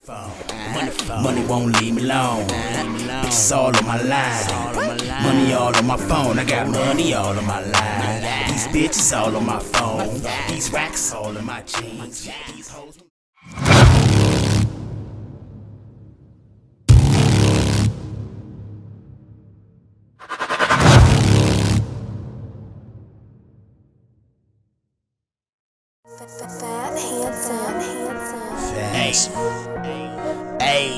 Money won't leave me alone. It's all on my line. Money all on my phone. I got money all on my line. These bitches all on my phone. These racks all in my jeans. These hoes. Fat, handsome. Hey.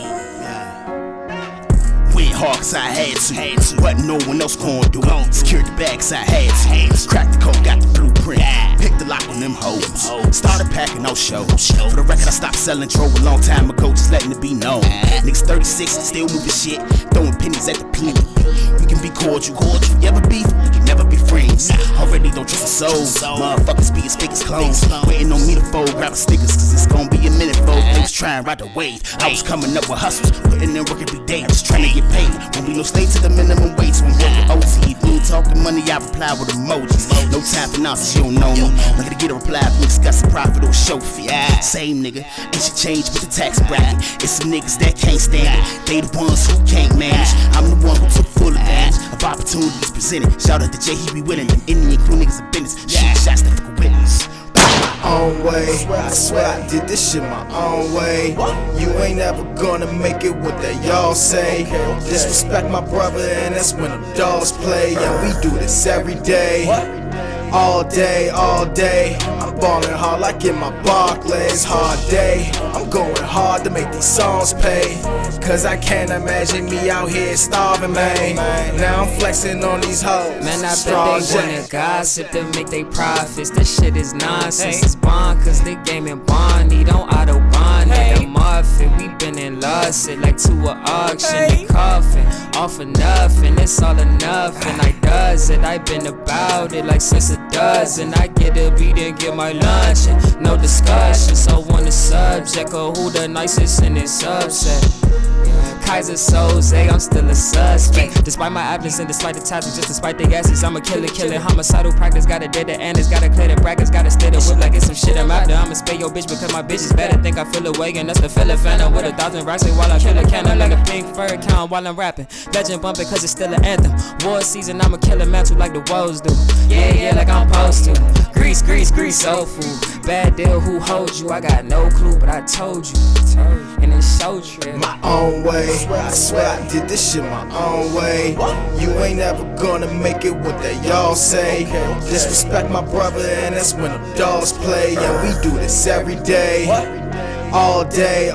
Went hard cause I had to. What no one else gon' do. Secured the bag cause I had to. Cracked the code, got the blueprint. Picked the lock on them hoes. Started packing no shows. For the record, I stopped selling, drove a long time ago, just letting it be known. Niggas 36, still moving shit, throwing pennies at the plea. We can be cordial. You ever beef? We can never be friends. Already don't trust a soul. Motherfuckers be as fake as clones. Waiting on me to fold, grabbing stickers, cause it's gon' be a minute, folks. They was trying to ride the wave. I was coming up with hustles, putting in work every day. I'm just trying to get paid. Won't be no slave to the minimum wage, so I'm working OT. If you ain't talking money, I reply with emojis. No time for nonsense, you don't know me. I'm gonna get a reply if we discussing profit or show fee. Same nigga, ain't shit changed with the tax bracket. It's some niggas that can't stand it. They the ones who can't manage. I'm the one who took full advantage of opportunities presented. Shout out to Jay, he be winning. Them Indian crew niggas are business. Shooting shots that fuck a witness. Own way, I swear I did this shit my own way. You ain't ever gonna make it what they y'all say. Disrespect my brother and that's when the dogs play. Yeah, we do this every day. All day, I'm ballin' hard like in my Barclays. Hard day, I'm going hard to make these songs pay. Cause I can't imagine me out here starving, man. Now I'm flexing on these hoes. Man, I bet they wanna gossip to make they profits. This shit is nonsense. It's bond cause the game in Bonnie don't auto bond. The Muffin, we been in lost it like to an auction. The coffin, all for nothing. It's all enough and I does it. I been about it like since a dozen. I get a beat and get my lunch and no discussion. So on the subject of who the nicest in this subset. Kaiser Soze, I'm still a suspect. Despite my absence and despite the titles, just despite the gases, I'm a killer. Homicidal practice, gotta dead the enders, gotta clear the brackets, gotta stay the whip like it's some shit I'm after. I'ma spay your bitch because my bitch is better. Think I feel away and that's the filler phantom with 1,000 racks while I kill a cannon like a pink fur count while I'm rapping. Legend bumping cause it's still an anthem. War season, I'ma kill a mantle like the woes do. Yeah, like I'm supposed to. Grease, soul food. Bad deal, who holds you? I got no clue, but I told you. And it showed you. My own way, I swear I did this shit my own way. You ain't ever gonna make it what they y'all say. Disrespect my brother and that's when the dogs play. Yeah, we do this every day. All day,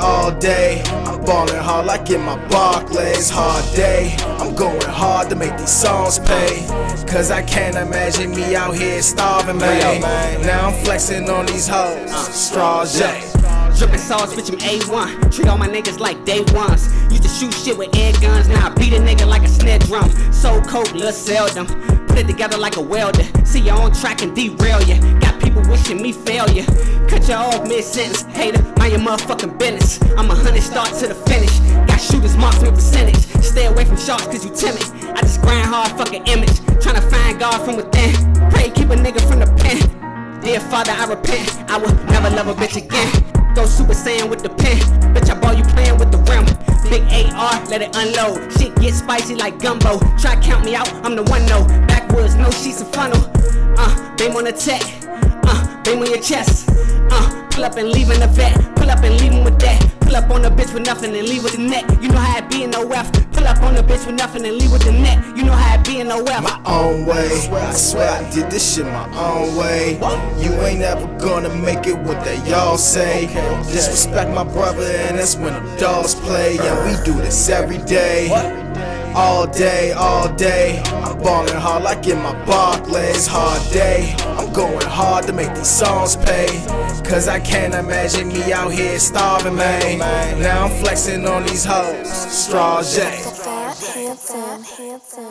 I'm ballin' hard like in my Barclays. Hard day, I'm going hard to make these songs pay. Cause I can't imagine me out here starving, man. Now I'm flexing on these hoes. Straws, Drippin' sauce, bitch, I'm A1. Treat all my niggas like day ones. Used to shoot shit with air guns, now I beat a nigga like a snare drum. So coke, lil' seldom. Put it together like a welder. See you on track and derail ya. Got people wishing me failure. Cut you off mid-sentence, hater, mind your motherfucking business. I'm 100 start to the finish. Got shooters marks with percentage. Stay away from sharks cause you timid. I just grind hard, fucking image. Tryna find God from within. Pray, keep a nigga from the pen. Dear father, I repent. I will never love a bitch again. Go Super Saiyan with the pen. Bitch, I ball you playing with the rim. Big AR, let it unload. Shit get spicy like gumbo. Try count me out, I'm the one though. Backwoods, no sheets and funnel. Beam on the tech. Beam on your chest. Pull up and leave in the vet. Pull up and leave him with that. Pull up on the bitch with nothing and leave with the net. You know how it be in no F. Pull up on the bitch with nothing and leave with the net. You know how it be in no F. My own way, I swear I did this shit my own way. You ain't ever gonna make it what they y'all say. Disrespect my brother and that's when the dogs play. Yeah, we do this every day. All day, I'm ballin' hard like in my Barclays. Hard day, I'm going hard to make these songs pay. Cause I can't imagine me out here starving, man. Now I'm flexing on these hoes. Straws, Fat, handsome.